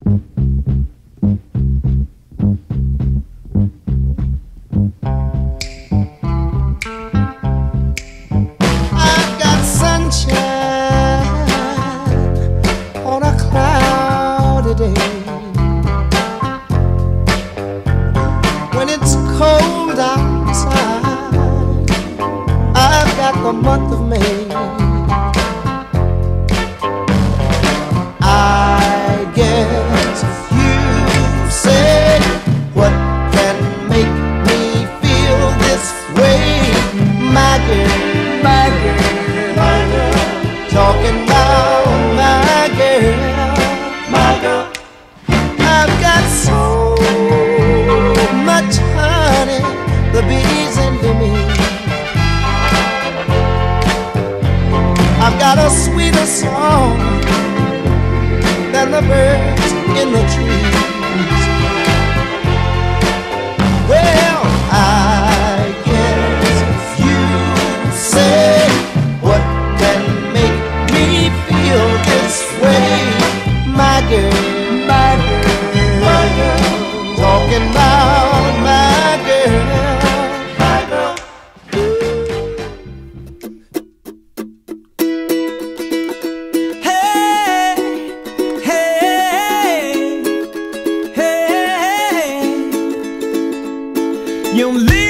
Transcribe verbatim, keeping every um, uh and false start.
I've got sunshine on a cloudy day. When it's cold outside, I've got the month of May. I guess you say, what can make me feel this way? My girl, my girl, my girl, talking about my girl, my girl. I've got so much honey, the bees envy me. I've got a sweeter song than the birds in the trees. Well, I guess you say, what can make me feel this way? My girl, my girl, my girl, talking about my girl, my girl. You live